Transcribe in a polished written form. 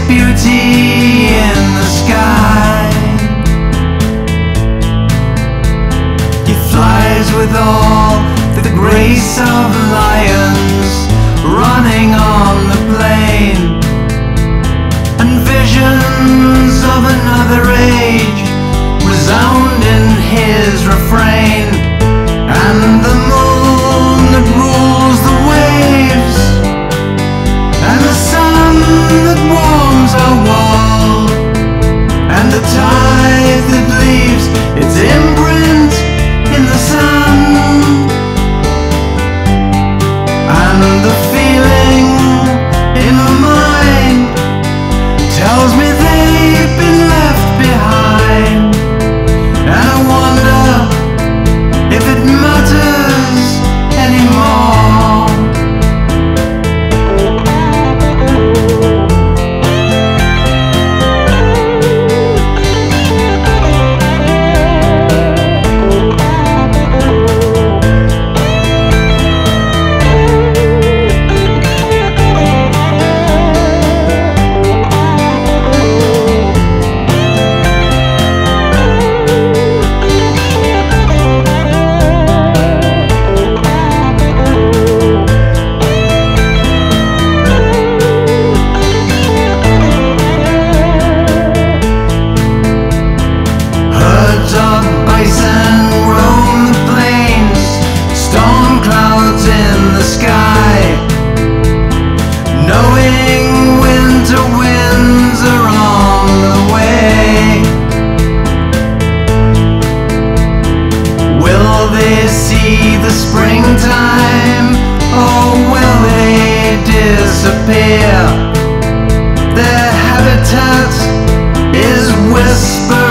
beauty in the sky. He flies with all the grace of lions running on the plain, and visions of another age resound in his refrain. And the moon that rules the waves, and the sun that warms our world, and the tide that leaves its imprint in the sun, and the feeling in my mind tells me they've been left behind. And I wonder if it matters anymore. Springtime, or will they disappear? Their habitat is whisper